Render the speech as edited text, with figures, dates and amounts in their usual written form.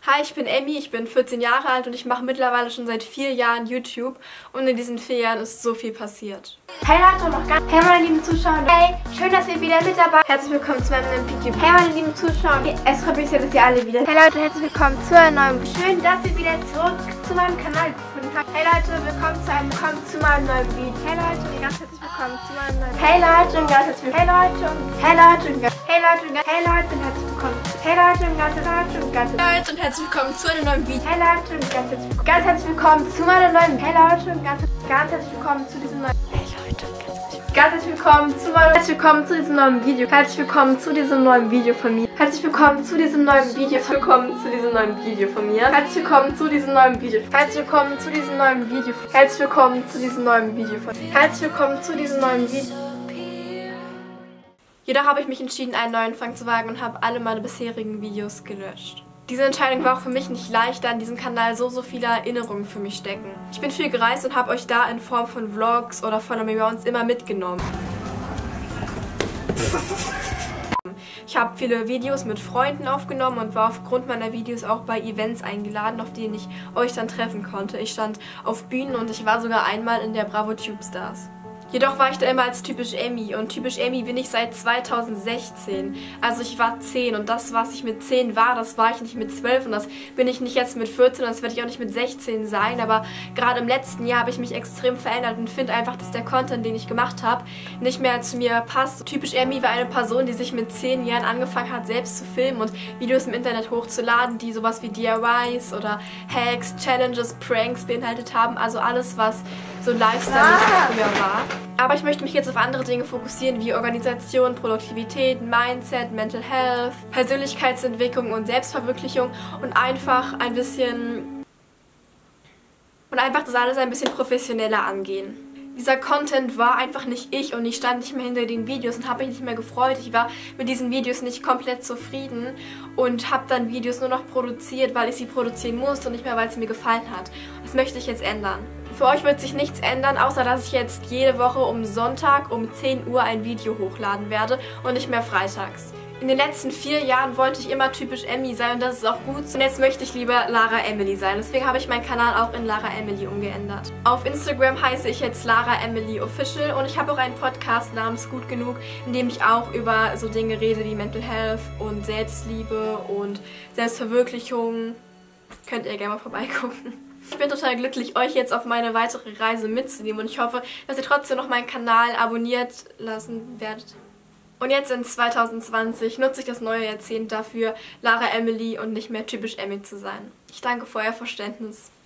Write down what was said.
Hi, ich bin Emmy, ich bin 14 Jahre alt und ich mache mittlerweile schon seit 4 Jahren YouTube und in diesen 4 Jahren ist so viel passiert. Hey Leute, noch ganz hey meine lieben Zuschauer. Hey, schön, dass ihr wieder mit dabei seid. Herzlich willkommen zu meinem neuen Video. Hey meine lieben Zuschauer, es freut mich sehr, dass ihr alle wieder. Hey Leute, herzlich willkommen zu einem neuen Video. Schön, dass ihr wieder zurück zu meinem Kanal gefunden habt. Hey Leute, willkommen zu meinem neuen Video. Hey Leute, und ganz herzlich willkommen zu meinem neuen Video. Hey Leute, und ganz herzlich willkommen. Hey Leute, und hey Leute, und hey Leute, und hey Leute, und herzlich willkommen. Hey Leute, und ganz Und herzlich willkommen zu einem neuen Video. Hey Leute, und ganz herzlich willkommen zu meinem neuen Video. Hey Leute, und ganz herzlich willkommen zu diesem neuen Video. Ganz herzlich willkommen zu diesem neuen Video. Herzlich willkommen zu diesem neuen Video von mir. Herzlich willkommen zu diesem neuen Video. Willkommen zu diesem neuen Video von mir. Herzlich willkommen zu diesem neuen Video. Herzlich willkommen zu diesem neuen Video. Herzlich willkommen zu diesem neuen Video von mir. Herzlich willkommen zu diesem neuen Video. Jedoch habe ich mich entschieden, einen neuen Anfang zu wagen und habe alle meine bisherigen Videos gelöscht. Diese Entscheidung war auch für mich nicht leicht, da in diesem Kanal so viele Erinnerungen für mich stecken. Ich bin viel gereist und habe euch da in Form von Vlogs oder von Arounds immer mitgenommen. Ich habe viele Videos mit Freunden aufgenommen und war aufgrund meiner Videos auch bei Events eingeladen, auf denen ich euch dann treffen konnte. Ich stand auf Bühnen und ich war sogar einmal in der Bravo Tube Stars. Jedoch war ich da immer als typisch Emmy und typisch Emmy bin ich seit 2016. Also ich war 10 und das, was ich mit 10 war, das war ich nicht mit 12 und das bin ich nicht jetzt mit 14 und das werde ich auch nicht mit 16 sein. Aber gerade im letzten Jahr habe ich mich extrem verändert und finde einfach, dass der Content, den ich gemacht habe, nicht mehr zu mir passt. Typisch Emmy war eine Person, die sich mit 10 Jahren angefangen hat, selbst zu filmen und Videos im Internet hochzuladen, die sowas wie DIYs oder Hacks, Challenges, Pranks beinhaltet haben. Also alles, was so Lifestyle früher war. Aber ich möchte mich jetzt auf andere Dinge fokussieren, wie Organisation, Produktivität, Mindset, Mental Health, Persönlichkeitsentwicklung und Selbstverwirklichung und einfach das alles ein bisschen professioneller angehen. Dieser Content war einfach nicht ich und ich stand nicht mehr hinter den Videos und habe mich nicht mehr gefreut. Ich war mit diesen Videos nicht komplett zufrieden und habe dann Videos nur noch produziert, weil ich sie produzieren musste und nicht mehr, weil es mir gefallen hat. Das möchte ich jetzt ändern. Für euch wird sich nichts ändern, außer dass ich jetzt jede Woche um Sonntag um 10 Uhr ein Video hochladen werde und nicht mehr freitags. In den letzten 4 Jahren wollte ich immer typisch Emmy sein und das ist auch gut. Und jetzt möchte ich lieber Lara Emily sein. Deswegen habe ich meinen Kanal auch in Lara Emily umgeändert. Auf Instagram heiße ich jetzt Lara Emily Official und ich habe auch einen Podcast namens Gut Genug, in dem ich auch über so Dinge rede wie Mental Health und Selbstliebe und Selbstverwirklichung. Könnt ihr gerne mal vorbeigucken. Ich bin total glücklich, euch jetzt auf meine weitere Reise mitzunehmen und ich hoffe, dass ihr trotzdem noch meinen Kanal abonniert lassen werdet. Und jetzt in 2020 nutze ich das neue Jahrzehnt dafür, Lara Emily und nicht mehr typisch Emmy zu sein. Ich danke für euer Verständnis.